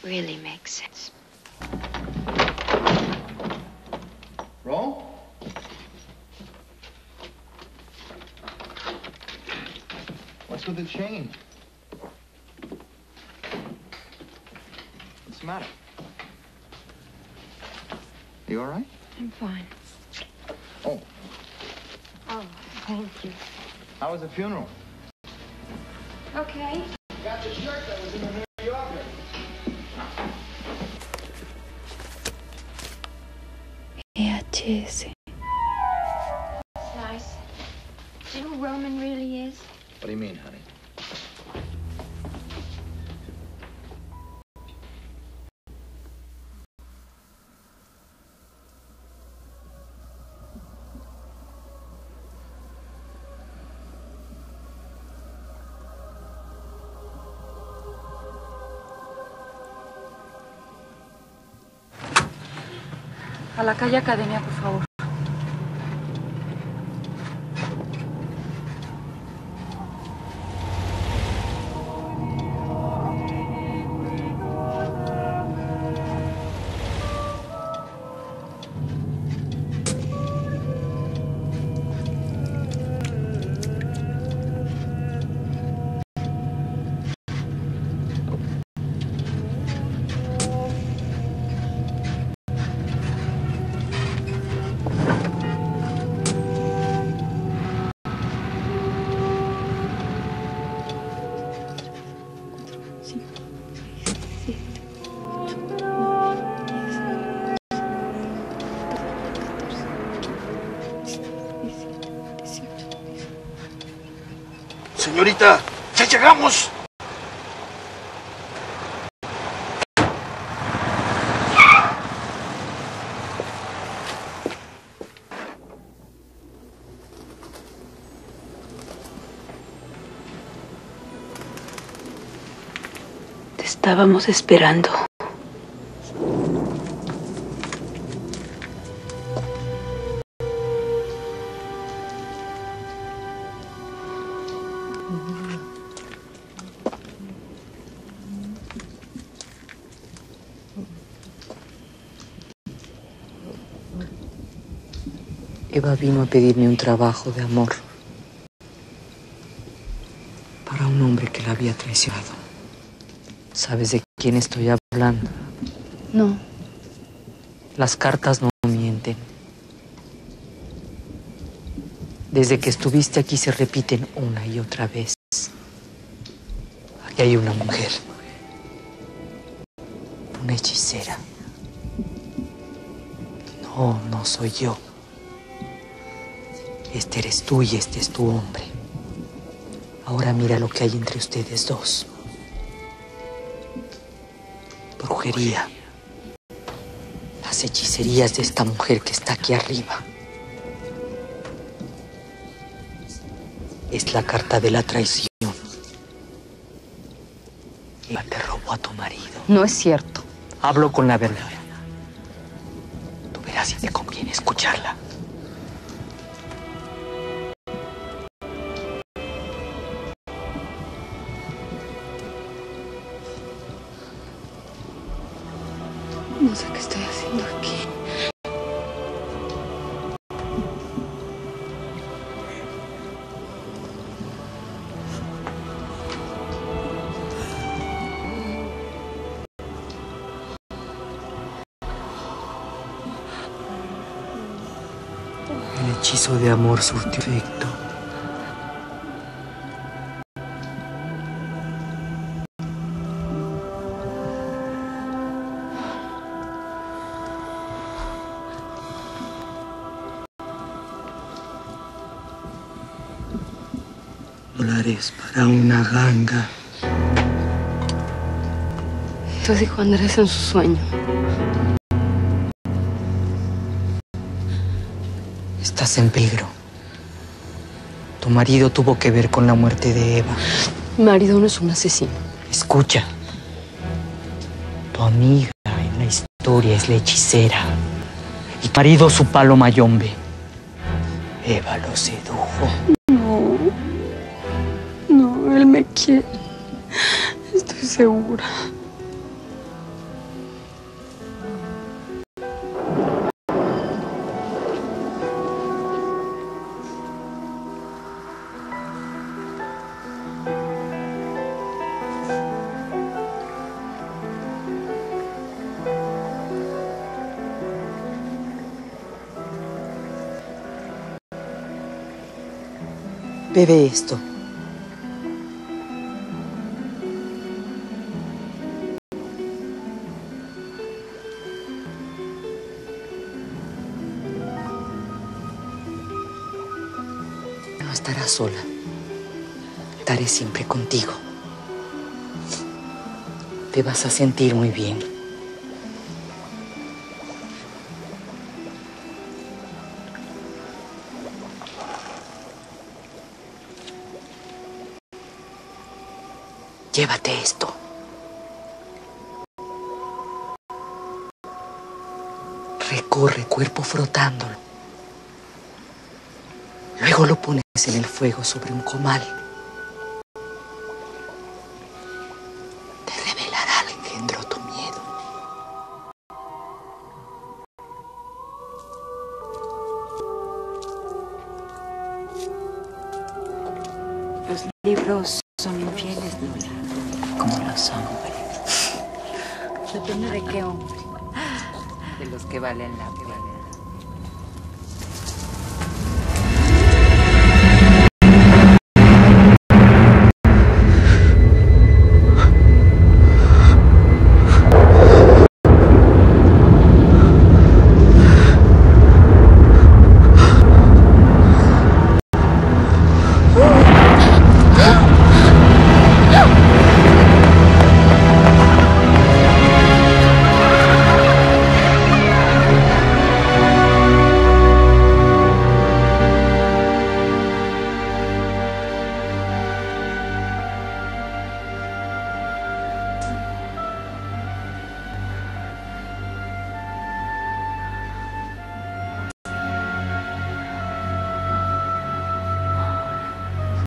really makes sense. Roll? What's with the chain? What's the matter? You all right? I'm fine. Oh. Oh, thank you. How was the funeral? Okay. Got the shirt that was in the New Yorker. VHS. It's nice. Do you know who Roman really is? What do you mean, honey? A la calle Academia, por favor. Señorita, ¡ya llegamos! Te estábamos esperando. Eva vino a pedirme un trabajo de amor para un hombre que la había traicionado. ¿Sabes de quién estoy hablando? No. Las cartas no mienten. Desde que estuviste aquí se repiten una y otra vez. Aquí hay una mujer. Una hechicera. No, no soy yo. Este eres tú y este es tu hombre. Ahora mira lo que hay entre ustedes dos. Brujería. Las hechicerías de esta mujer que está aquí arriba. Es la carta de la traición. Eva te robó a tu marido. No es cierto. Hablo con la verdad. Tú verás si te conviene escucharla. No sé qué estoy haciendo aquí. El hechizo de amor surtió efecto. Dólares para una ganga. Eso dijo Andrés en su sueño. Estás en peligro. Tu marido tuvo que ver con la muerte de Eva. Mi marido no es un asesino. Escucha. Tu amiga en la historia es la hechicera. Y tu marido su palo mayombe. Eva lo sedujo. No. No, él me quiere. Estoy segura. Bebe esto. No estarás sola. Estaré siempre contigo. Te vas a sentir muy bien. Llévate esto. Recorre el cuerpo frotándolo. Luego lo pones en el fuego sobre un comal. Te revelará al engendro tu miedo. Los libros son infieles, Lola. Como los hombres. Depende de qué hombre. De los que valen la pena.